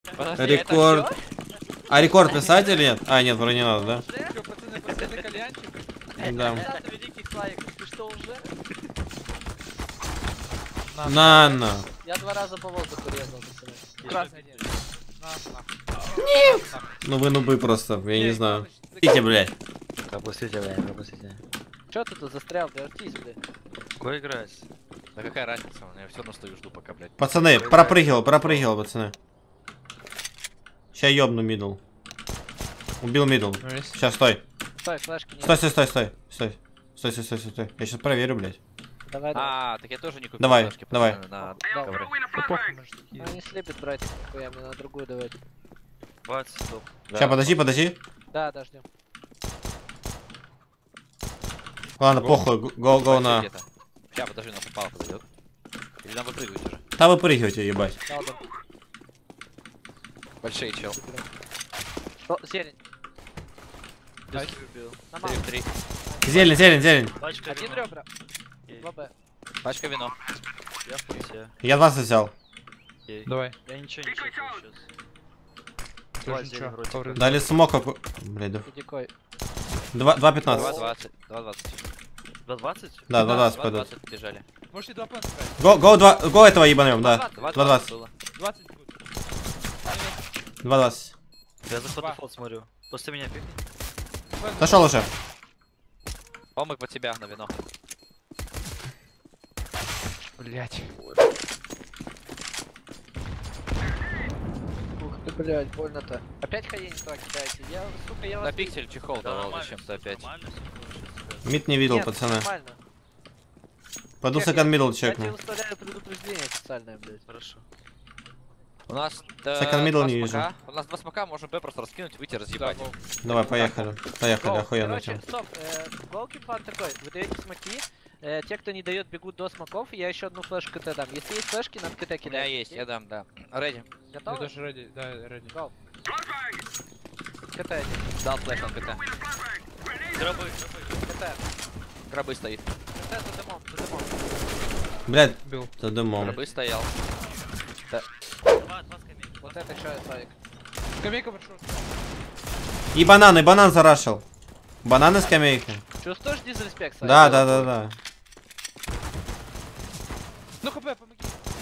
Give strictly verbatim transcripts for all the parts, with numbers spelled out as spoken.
Подожди, Рекорд. А рекорд писать или нет? А, нет, вроде не надо, да? Чё, пацаны, пацаны, кальянчик? Да. Это великий Славик, ты что уже? На, на. Я два раза по воздуху резал, пацаны. Красный один. На, на. Ну вы нубы просто, я не знаю. Идите, блядь. Пропустите, блядь, пропустите. Чё ты тут застрял, вертись, блядь. Кой играть? Да какая разница, я все равно стою, жду пока, блядь. Пацаны, пропрыгивал, пропрыгивал, пацаны. Сейчас ёбну мидл. Убил мидл. Сейчас, стой. Стой, флешки нет. Стой, стой, стой, стой. Стой. Стой, стой, стой, стой, стой. Я сейчас проверю, блядь. Давай, давай. А, так я тоже не купил Давай, флешки, давай. пацаны, на Да. ковре. Ну не слепит, братик, нихуя, мне надо другую давать. двадцать, стоп. Да. Сейчас, подожди, подожди. Да, дождем. Ладно, похуй, го, го на. Сейчас, подожди, нас упал подойдет. Или нам выпрыгивать уже? Да выпрыгивайте, ебать. Дал, дал. Большие, чел. О, зелень. Дай. На мало. три в три. Зелень, зелень, зелень. Пачка Один вино. ребра. два бэ. Пачка вино. Я в курсе. Я двадцать взял. Окей. Давай. Я ничего не чекаю сейчас. Тоже Два ничего. зелень вроде. Ковры. Дали смог какой. Блядь, да. Иди кой. два два пятнадцать. двадцать. два двадцать. два двадцать? Да, два двадцать два пойдут. двадцать бежали. Можете два панца брать. Го, го, два, го этого ебанем, да. два два двадцать. было. двадцать будет. два двадцать. Я заход Два. дефолт смотрю. После меня пикни. Зашел уже. Помог под тебя на вино. Блять. Ух ты, блядь, больно-то. Опять ходей не туда кидаете. Я, сука, я вас... На пиксель чехол давал зачем-то опять. Нормально, всё, Мид не видел, Нет, пацаны. нормально. Пойду Чек, секонд мидл Я тебе чекну. выставляю предупреждение официальное, блядь. Хорошо. У нас э, Second middle два не вижу. смока. У нас два смока, можем Б просто раскинуть, выйти, разъебать. Да, Давай, поехали. Поехали, Гоу. охуенно Короче, тем. стоп, э, голки план такой, вы даете смоки, э, те, кто не дает, бегут до смоков, я еще одну флешку КТ дам. Если есть флешки, надо КТ У меня кидать. есть, я дам, да. Реди. Я Готовы? тоже ради, да, ради. Гоу. КТ один. Дал флеш на КТ. Дробы, КТ. Гробы стоит. КТ за дымом, за дымом. Блядь, Бил. за дымом. Гробы стоял. Два, два скамейки. Вот это что, Славик. Скамейка маршрут. И банан, и банан зарашил. Бананы скамейка. Чувствуешь дизреспект, Славик? Да, да, да, да. Ну хп, помоги.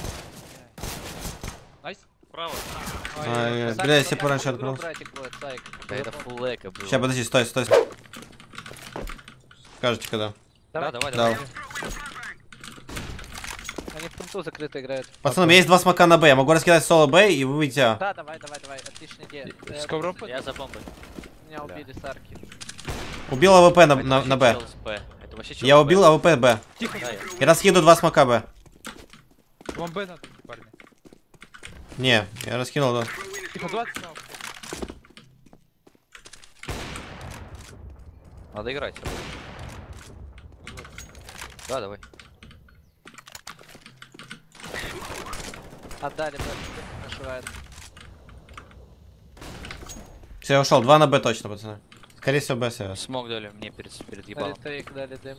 Найс. Право. Ай, Славик, блядь, если вот бы раньше так игру открыл. братик будет, Славик. Да это фулл эко было. Сейчас, подожди, стой, стой. Скажете, когда. Да, давай, Дал. давай. Они в пункту закрыто играют. Пацаны, у меня есть два смока на Б. Я могу раскидать соло Б и вы выйти А. Да, давай, давай, давай, отличная идея. Э, С ковром Я за бомбой. Меня убили Сарки. Убил АВП на, Это на, вообще на Б. чел с Б. Это вообще чел Я с Б. убил АВП Б. Тихо. Да, я- И раскидываю два смока Б. Вам Б надо, парни. Не, я раскинул, да. Тихо, двадцать снова. Надо играть. Да, давай. Отдали, блядь, нашивает. Все, я ушел. Два на Б точно, пацаны. Скорее всего, Б сейчас. Смог дали мне перед, перед Дали ебалом. тейк, дали дым.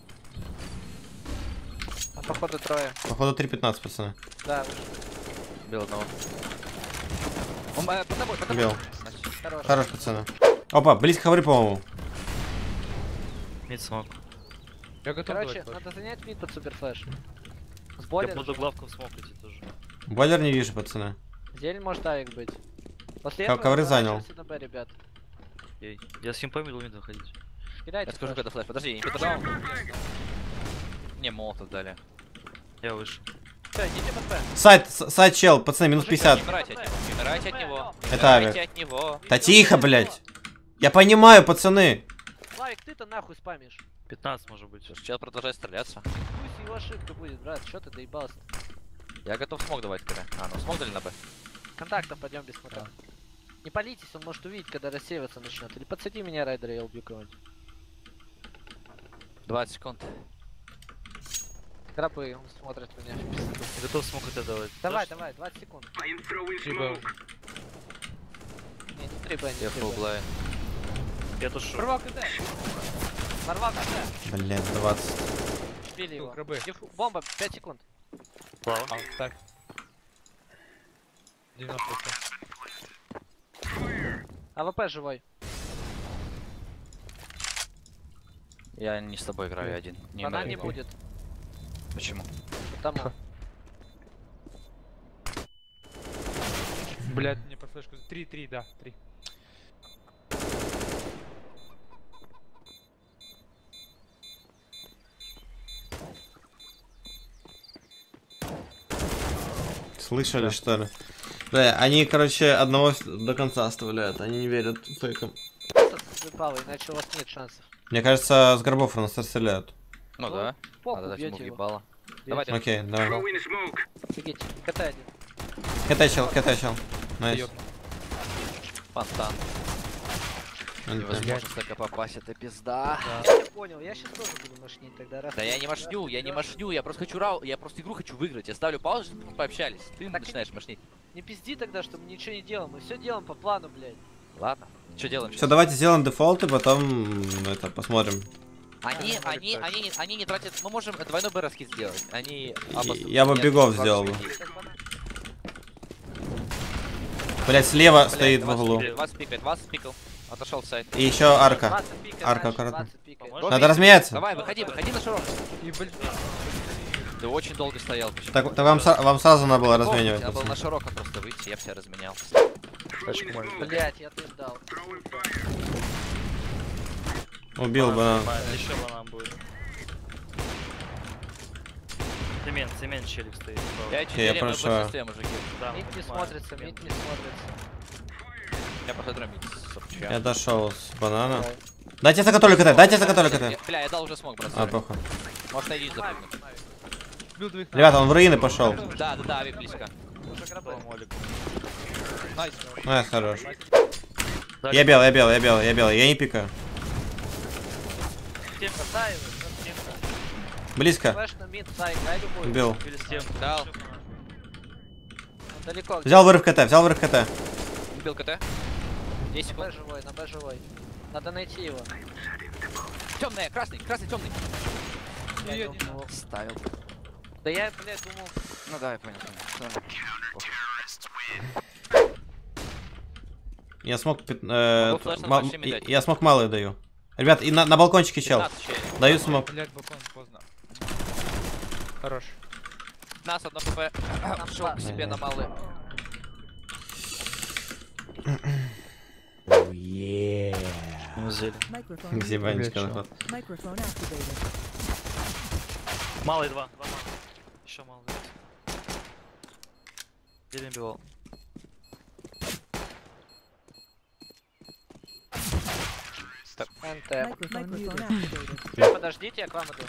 А походу трое. Походу три пятнадцать, пацаны. Да, Бил одного. Он э, под тобой, под тобой. Бил. Значит, хорош. Хорош, пацаны. Опа, близко хавры, по-моему. Мид смог. Я готов Короче, давать. надо занять мид под суперфлэш. С Я бойлером. буду главку в смог идти тоже. Бойлер не вижу, пацаны. Зелень может авик быть. После Ко- этого ковры надо занял. начать на Б, ребят. Окей. Я с химпой мидл мидл ходить. Кидайте я скажу, флеш. когда флеш. Подожди, я не подождал. Не, молотов дали. Я выше. Всё, идите под Б. Сайт, с- сайт чел, пацаны, минус Мужик, пятьдесят. Не умирайте от него. Не умирайте от него. Не Это умирайте авик. от него. Да тихо, блядь. Я понимаю, пацаны. Славик, ты-то нахуй спамишь. пятнадцать может быть. Слушай, чел продолжает стреляться. Пусть его ошибка будет, брат. Чё ты доебался? Я готов смог давать когда. А, ну смог дали на Б. Контактов пойдем без смотра. Не палитесь, он может увидеть, когда рассеиваться начнет. Или подсади меня, райдера, я убью кого-нибудь. двадцать секунд. Гробы, он смотрит меня в пизду. Я готов смог это давать. Давай, Дашь? давай, двадцать секунд. Типа, Не, не три Б, не Я три фулл Б. блайн. Я тушу. Прорвал КТ. Ворвал КТ. Блядь, двадцать. Били его. Гробы. Диф- Бомба, пять секунд. Плава. А, ставь. девяносто процентов. АВП живой. Я не с тобой играю, я один. Не Она имею не в виду. будет. Почему? Потому. Блядь, мне по флешку. Три, три, да, три. Слышали, что ли? Да, они, короче, одного с- до конца оставляют. Они не верят фейкам. Просто слепало, иначе у вас нет шансов. Мне кажется, с горбов у нас стреляют. Ну Ну, да. Похуй, Надо дать ему бьете его. въебало. Давай, давай. Окей, давай. Офигеть. КТ один. Катачил, катачил. Найс. Ёбну. Фонтан. Антон. Невозможно столько попасть, это пизда. Я тебя понял, я сейчас тоже буду машнить тогда. Раз Да ты- я не машню, я не машню, я просто хочу рау, я просто игру хочу выиграть. Я ставлю паузу, чтобы мы пообщались. Ты Так и- начинаешь машнить. Не пизди тогда, что мы ничего не делаем. Мы все делаем по плану, блядь. Ладно. Что делаем Все, сейчас? давайте сделаем дефолт и потом ну, это посмотрим. Они, Да, они, так. они, не- они не тратят. Мы можем двойной Б раскид сделать. Они. И- я бы бегов сделал бы. Сейчас банан. Блять, слева стоит в углу. двадцать пикает, двадцать пикал. Отошел в сайт. И еще арка. двадцать пикает, Арка значит, аккуратно. двадцать пикает. Поможешь? Надо разменяться. Давай, выходи, выходи на широк. И, блядь, Ты очень долго стоял. почему? Так, так вам, са- вам сразу надо было Помните, разменивать. Надо было пацаны. на широко просто выйти, я бы тебя разменял. Блять, я тут дал. Убил банан. Еще банан будет. Цемент, цемент челик стоит. справа. Я я четыре, мы прошу. большинстве, мужики. Да, Мид не понимаю, смотрится, цемент. мид не смотрится. Я посмотрю мид с обча. Я дошел с банана. Дайте за который КТ, дайте за который КТ. Я- Бля, я дал уже смог, брат. А, сори. похуй. Может найди запрыгнуть. бил двоих. Ребята, он в руины пошел. Да, да, да, Ави близко. Уже грабы. По молику. Найс. Найс, хорош. Дали. Я белый, я белый, я белый, я белый, я не пикаю. Тем бросай его, тем. Близко. Флэш на мид, сай, играй любой. Убил. Убили стенку. Дал. Он далеко. Взял вырыв КТ, взял вырыв КТ. Убил КТ. десять На Б секунд. живой, на Б живой. Надо найти его. Темный, красный, красный, темный. Я Я думал, не- его. Ставил. Да я, блядь, думал. Ну да, я понял. понял. Всё нормально. Я смог... пят- э, Могу флеш на ма- большими я- дать. Я смог малый даю. Ребят, и на, на балкончике чел. пятнадцать челик. Даю смог. Блядь, балкон, поздно. Хорош. Нас одно ПП. Шел к себе на малый. Взяли. Microphone, Где банечка Блядь, нахуй. microphone activated. Малый два. Два малых. Еще малый. Делим бивал. НТ. Microphone activated. Подождите, я к вам иду.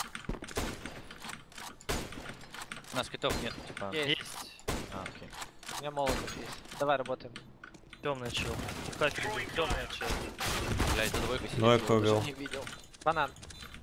У нас китов нет, типа. Есть. Есть. А, окей. У меня молотов есть. Давай работаем. Темный чел. Кафель. Темный чел. Бля, это двойка сидит. Двойку я даже убил. Не видел. Банан.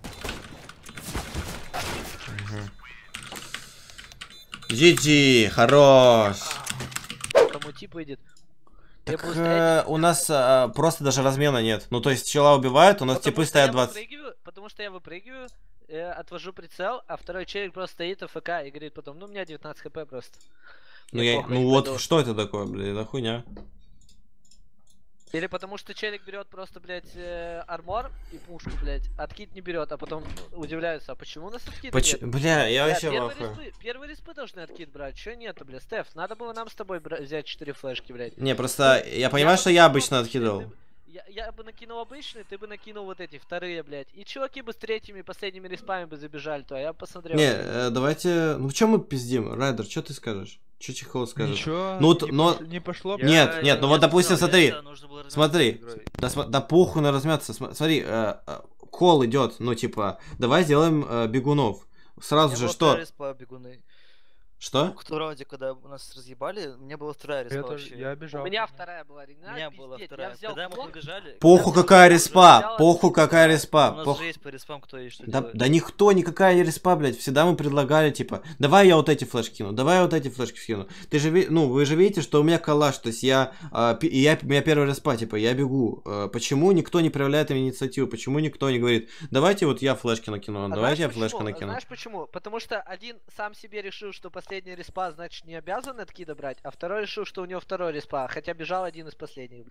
джи джи, хорош. Тому тип выйдет. Я Так буду э, стоять. у нас э, просто даже размена нет. Ну то есть чела убивают, у нас Потому типы что стоят я двадцать. выпрыгиваю- Потому что я выпрыгиваю, э, отвожу прицел, а второй челик просто стоит АФК и говорит потом, ну у меня девятнадцать хп просто. Ну, Мне я, похуй, ну не вот пойду. что это такое, блядь, это хуйня. Или потому что челик берет просто, блядь, э, армор и пушку, блядь, откид не берет, а потом удивляются, а почему у нас откид Поч... нет? Бля, я Бля, вообще в первые ахуе. респы, первые респы должны откид брать, чё нету, бля, Стеф, надо было нам с тобой бра- взять четыре флешки, блядь. Не, просто я понимаю, бы что я накинул обычно обычные, откидывал. ты бы- Я, я бы накинул обычные, ты бы накинул вот эти вторые, блядь. И чуваки бы с третьими последними респами бы забежали, то а я бы посмотрел. Не, блядь. э, давайте... Ну чё мы пиздим? Райдер, что ты скажешь? Чё Чехол скажет? Ничего, Ну вот, не, но- пош- не пошло. Я- Нет, нет, ну вот, допустим, смотри, смотри. смотри. Да, см- да похуй на размяться. См- Смотри, э, э, кол идет, ну типа, давай сделаем э, бегунов. Сразу же что? Респа, бегуны. Что? В том раунде, когда нас разъебали, мне была вторая респа Я, тоже, вообще. я обижал. У меня вторая была, У Рина, меня была пиздеть, вторая. я взял Когда мы блок, побежали... Похуй когда какая мы респа, взяли- похуй какая респа. У нас пох- же есть по респам, кто есть, что Да, делает. да никто, никакая не респа, блядь. Всегда мы предлагали, типа, давай я вот эти флешки кину, давай я вот эти флешки кину. Ты же, ви- ну, вы же видите, что у меня коллаж, то есть я, а, пи- и я, у меня первая респа, типа, я бегу. А, почему никто не проявляет инициативу, почему никто не говорит, давайте вот я флешки накину, А давайте я знаешь флешку почему? накину. Знаешь почему? Потому что один сам себе решил, что последний респа, значит, не обязан откида брать, а второй решил, что у него второй респа, хотя бежал один из последних.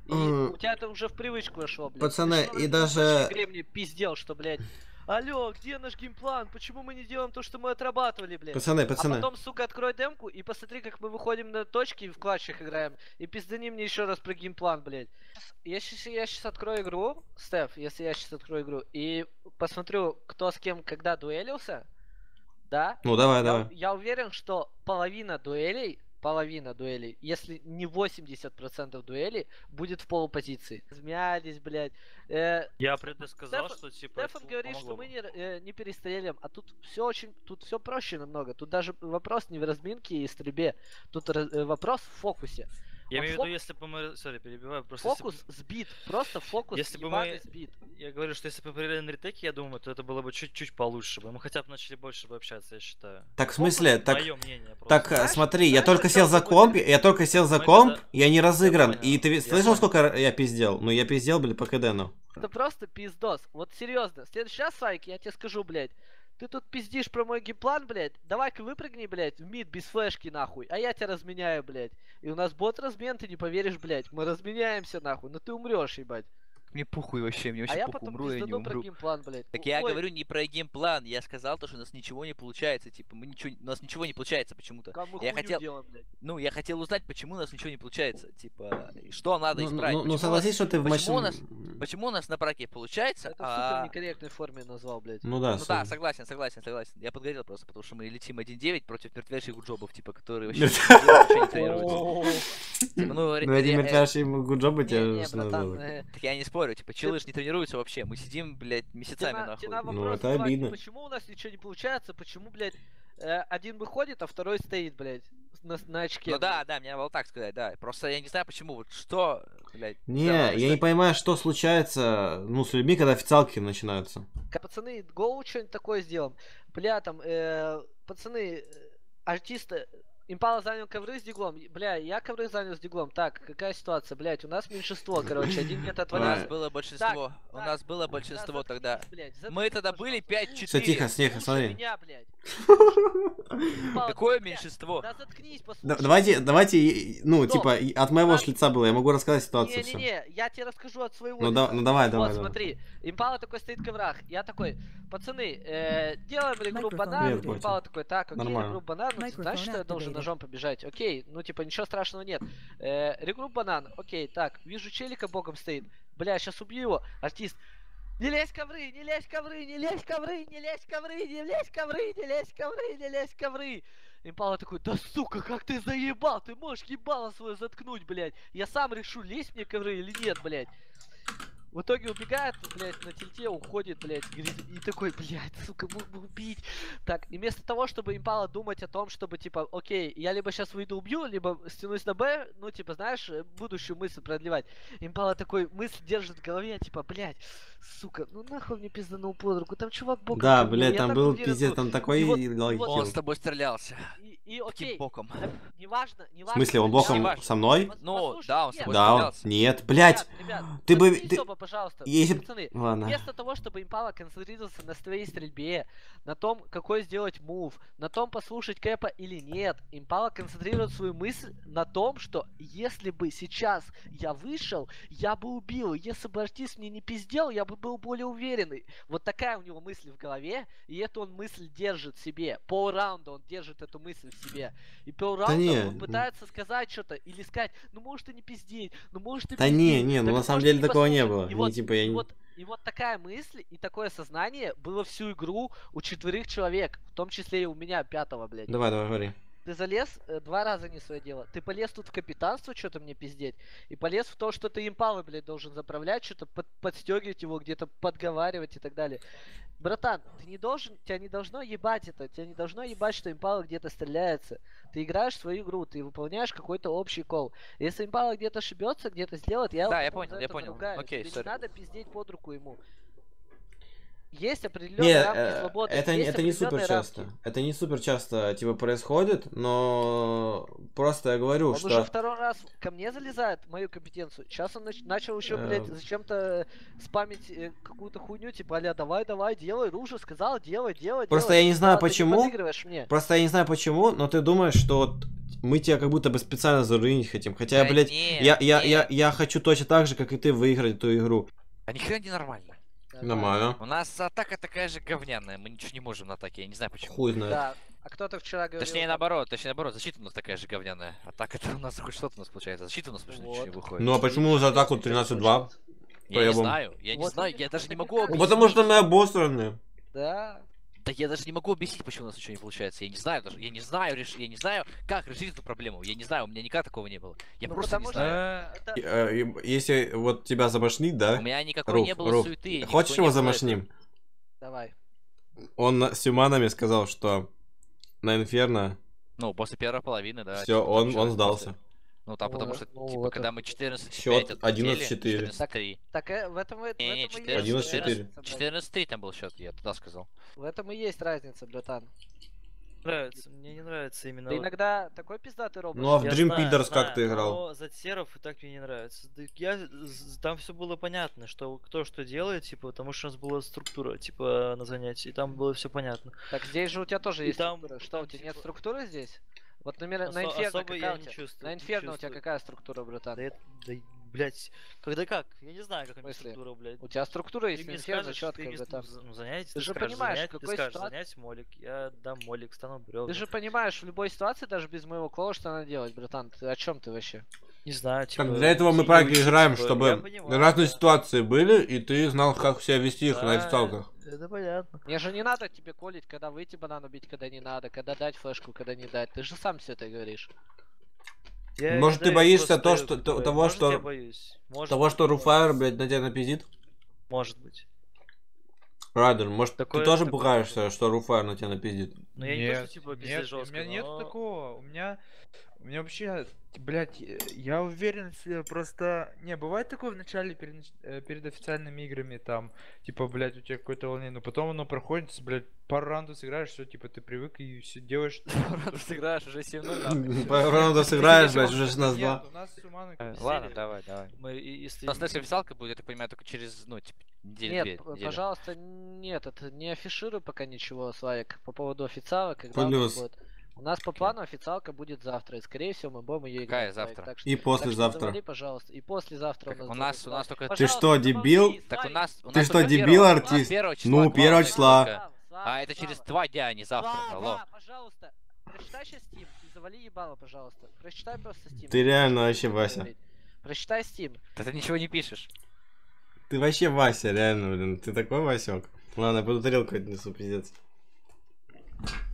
И М. у тебя это уже в привычку вошло, блядь. Пацаны, Ты что, и в даже- предыдущей игре мне пиздел, что, блядь, алло, где наш геймплан? Почему мы не делаем то, что мы отрабатывали, блядь? Пацаны, А пацаны. потом, сука, открой демку и посмотри, как мы выходим на точки и в клатчах играем. И пиздани мне еще раз про геймплан, блядь. Я сейчас, я сейчас открою игру, Стеф, если я сейчас открою игру, и посмотрю, кто с кем когда дуэлился, да? Ну давай, Я, давай. я уверен, что половина дуэлей, половина дуэлей, если не восемьдесят процентов дуэлей, будет в полупозиции. Змялись, блядь. Э, Я предсказал, Стефан- что типа... Стефан это говорит, помогло что мы бы. не, р- э, не перестреляем, а тут все очень, тут все проще намного. Тут даже вопрос не в разминке и стрельбе, тут раз- э, вопрос в фокусе. Я Вот имею в виду, фок- если бы мы... Сори, перебиваю, просто... если бы- Фокус сбит, просто фокус Если бы ебаный мы- сбит. Я говорю, что если бы мы проверили на ретеке, я думаю, то это было бы чуть-чуть получше бы. Мы хотя бы начали больше бы общаться, я считаю. Так, в смысле, так... Мое мнение просто. Так, э, Знаешь- смотри, я знаешь, только о сел чём за ты комп, будешь? я только сел за Мы комп, когда- я не разыгран. понял, И ты я слышал, понял. сколько р- я пиздел? Ну, я пиздел, блин, по КДну. Это просто пиздос. Вот серьезно. В следующий раз, Сайк, я тебе скажу, блядь. Ты тут пиздишь про мой геймплан, блядь. Давай-ка выпрыгни, блядь, в мид без флешки, нахуй. А я тебя разменяю, блядь. И у нас бот размен, ты не поверишь, блядь. Мы разменяемся, нахуй. Но ты умрешь, ебать. Мне похуй вообще, мне А вообще я похуй, потом умру я не пиздану про умру. геймплан, блядь. Так Ой, я говорю не про геймплан, я сказал то, что у нас ничего не получается, типа, мы ничего, у нас ничего не получается почему-то. кому Я хуйню хотел- делаем, блядь. Ну, я хотел узнать, почему у нас ничего не получается, типа, и что надо Ну, исправить. ну, ну, Почему у нас- согласись, что ты в почему у матче... нас- Почему у нас на браке получается, Это в а... супер некорректной форме назвал, блядь. Ну да, Ну да, сори. согласен, согласен, согласен. Я подгорел просто, потому что мы летим один девять против мертвейших гуджобов, типа, которые вообще ничего не тренируются. Типа, ну, ре- Ну, эти ре- э, мертвящие гуджобы Не, тебя не, что братан, называют. э, Так я не спорю, типа, челы ж не тренируются вообще. Мы сидим, блядь, месяцами Тебе на- нахуй. тебе на Ну, вопрос это задавать, обидно. Почему у нас ничего не получается? Почему, блядь, э, один выходит, а второй стоит, блядь, на, на очке? Ну да, блядь? да, мне надо было так сказать, да. Просто я не знаю, почему, вот что, блядь. Не, сделало, я что- не понимаю, что случается, ну, с людьми, когда официалки начинаются. Ка- Пацаны, гоу что-нибудь такое сделаем. Бля, там, э, пацаны, э, артисты, Импала занял ковры с диглом. Бля, я ковры занял с диглом. Так, какая ситуация? Блять, у нас меньшинство, короче, один где-то У отвалился. нас было большинство. У так, нас было да, большинство заткнись, тогда. блядь, Мы заткнись, тогда были пожалуйста. пять четыре. Все, тихо, тихо, Слушай смотри. меня, блядь. Импала, Какое блядь, меньшинство? Да заткнись, Да- послушай. Давайте, давайте, и- ну, Стоп. типа, и от моего Так. ж лица было, я могу рассказать ситуацию все. Не-не-не, я тебе расскажу от своего Ну, да- лица. ну давай, Вот, давай, давай. смотри, Импала такой стоит в коврах. Я такой, пацаны, э, делаем регрупп Microphone банан. Нет, Батя. Импала такой, так, окей, Нормально. регрупп банан. Ну, Microphone значит, я должен activated. ножом побежать. Окей, ну, типа, ничего страшного нет. Э, регрупп банан, окей, так, вижу челика боком стоит. Бля, сейчас убью его. Артист, не лезь в ковры, не лезь в ковры, не лезь в ковры, не лезь в ковры, не лезь в ковры, не лезь в ковры, не лезь в ковры. Импала такой, да сука, как ты заебал, ты можешь ебало свое заткнуть, блядь. Я сам решу, лезть мне в ковры или нет, блядь. В итоге убегает, блядь, на тильте, уходит, блядь, говорит, и такой, блядь, сука, мог бы убить. Так, и вместо того, чтобы Импала думать о том, чтобы, типа, окей, я либо сейчас выйду убью, либо стянусь на Б, ну, типа, знаешь, э, будущую мысль продлевать. Импала такой мысль держит в голове, типа, блядь, сука, ну нахуй мне пизданул под руку, там чувак боком Да, ко мне, блядь, я там так был уверен пиздец, был. там такой И вот- лайк вот Он килл. с тобой стрелялся. И, и Каким окей, боком? э, неважно, неважно. В смысле, он боком важно. со мной? Пос- Ну, послушай, да, он с нет, тобой Да, он... стрелялся. Нет, блядь, Ребят, ты бы- заткнись ты- оба, пожалуйста. если б- Пацаны, ладно. вместо того, чтобы Импала концентрировался на своей стрельбе, на том, какой сделать мув, на том, послушать Кэпа или нет, Импала концентрирует свою мысль на том, что если бы сейчас я вышел, я бы убил. Если бы артист мне не пиздел, я бы был более уверенный. Вот такая у него мысль в голове, и эту он мысль держит в себе. Полраунда он держит эту мысль в себе. И полраунда не, он пытается сказать что-то или сказать, ну может и не пиздеть, ну может и Да не, не, ну так на самом может деле не такого не послушать. было. И Не, вот, типа, я и не- вот, и вот такая мысль и такое сознание было всю игру у четверых человек, в том числе и у меня, пятого, блядь. Давай, давай, говори. Ты залез, э, два раза не свое дело. Ты полез тут в капитанство, что-то мне пиздеть, и полез в то, что ты импалы, блядь, должен заправлять, что-то под, подстегивать его, где-то подговаривать и так далее. Братан, ты не должен, тебя не должно ебать это, тебя не должно ебать, что импала где-то стреляется. Ты играешь в свою игру, ты выполняешь какой-то общий кол. Если импала где-то ошибется, где-то сделает, я Да, его я потом понял, за я это понял. наругаю. Окей, Тебе не сори. надо пиздеть под руку ему. Есть Не, определенные рамки э, свободы. это, не- есть это не супер определенные часто. рамки. Это не супер часто, типа, происходит, но просто я говорю, Он что... уже второй раз ко мне залезает, в мою компетенцию. Сейчас он нач- начал еще, блядь, Эм. зачем-то спамить э, какую-то хуйню, типа, аля, давай, давай, делай, Ружа сказал, делай, делай, Просто делай. я не знаю, Да, ты почему. подыгрываешь мне. Просто я не знаю почему, но ты думаешь, что вот Мы тебя как будто бы специально заруинить хотим. Хотя, Да блядь, нет, я, я, я, нет. я хочу точно так же, как и ты, выиграть эту игру. А ни хрена не нормально. Нормально. У нас атака такая же говняная, мы ничего не можем на атаке, я не знаю почему. Хуй знает. Да. А кто-то вчера говорил... Точнее там- наоборот, точнее наоборот, защита у нас такая же говняная. Атака-то у нас хоть что-то у нас получается, защита у нас почти ничего не Вот. выходит. Ну а почему за атаку тринадцать два? Я не по-ебому? знаю, я не Вот знаю, именно, я даже это не не могу так. Ну, объяснить. потому что мы обосраны. Да. Да я даже не могу объяснить, почему у нас ничего не получается. Я не знаю даже, я не знаю, реш... я не знаю, как решить эту проблему. Я не знаю, у меня никогда такого не было. Я Ну, просто не потому что- знаю. Э, Это... Э, и- Если вот тебя замашнить, У да? меня никакой Руф, не было Руф, суеты. никакой хочешь не его было замашним? Давай. Он на- с Юманами сказал, что на Инферно этого. Ну, после первой половины, да. все, типа, там он, ещё он после- сдался. Ну, там потому Вот, что, ну, типа, вот когда это. мы четырнадцать Счёт пять одиннадцать четыре. четырнадцать три. Так э, в этом, и- в Не, не, этом и есть одиннадцать четыре. разница, блядь. четырнадцать три там был счет, я туда сказал. В этом и есть разница, братан. Нравится, мне не нравится именно... Ты вот- иногда такой пиздатый робот. Ну, а в Я Dream знаю, Builders знаю, как ты играл? Но за серов и так мне не нравится. Да Я, з- там все было понятно, что кто что делает, типа, потому что у нас была структура, типа, на занятии, и там было все понятно. Так здесь же у тебя тоже И есть там- структура. Что, там у тебя нет типа- структуры здесь? Вот на, мира- на Осо- Инферно особо какая я у не тебя? чувствую. На не Инферно у тебя чувствую. какая структура, братан? Да, это, да, блять, когда как? Я не знаю, как у меня смысле? структура, блядь. У тебя структура Ты есть на мне Инферно скажешь, четкая, ты мне, братан. ну, ну, занятие, Ты же скажешь понимаешь, занять, какой ты скажешь ситуации- занять молик, я дам молик, стану бревна. Ты же понимаешь, в любой ситуации, даже без моего кола, что надо делать, братан. Ты о чем ты вообще? Не знаю, типа... Так для этого мы сидеть, правильно играем, типа, я чтобы понимаю, разные да. ситуации были, и ты знал, как себя вести их на Да, официалках. Это понятно. Мне же не надо тебе колить, когда выйти банан убить, когда не надо, когда дать флешку, когда не дать. Ты же сам все это говоришь. Я Может, не ты даю, боишься просто то, даю, что- как то- бы, того, может, что- я боюсь. Может Того, быть, что но- Руфайр, блядь, на тебя напиздит? Может быть. Райдер, может, Такое- ты тоже такое пугаешься, что Руфайр на тебя напиздит? Но я не то, что типа нет, пиздец у жестко, меня нет но- такого. У меня, у меня вообще, блядь, э, я уверен, в себе, просто, не, бывает такое в начале перед, нач- э, перед официальными играми, там, типа, блядь, у тебя какое-то волнение, но потом оно проходит, блядь, пару раундов сыграешь, все, типа, ты привык и все делаешь. Сыграешь уже семь ноль. Пару раундов сыграешь, блядь, уже шестнадцать два. Нет, у нас с Уманой Э, как Ладно, серия. давай, давай. Мы, и- если... У нас следующая официалка будет, я так понимаю, только через, ну, типа, неделю Нет, две. п- неделю. пожалуйста, нет, это не афишируй пока ничего, Славик, по поводу официала, когда у Плюс. нас будет. У нас по плану официалка будет завтра, и скорее всего мы будем ее Какая играть. Славик, завтра? так что- И так что послезавтра. завали, пожалуйста, и послезавтра Так у нас. у будет нас- у нас официалка. только- Ты Пожалуйста, что, замолчи, дебил? Так у Славик. нас... у Ты нас что, только дебил, первого- у нас артист? первого числа Ну, главная первого числа. официалка. Слава, А это Слава, через Слава. два дня, а не завтра. Слава, Алло. пожалуйста, прочитай сейчас Steam и завали ебало, пожалуйста. Прочитай просто Steam. Ты реально вообще Что Вася. говорить. Прочитай Steam. Да ты ничего не пишешь. Ты вообще Вася, реально, блин. Ты такой Васек. Ладно, я буду тарелку отнесу, пиздец.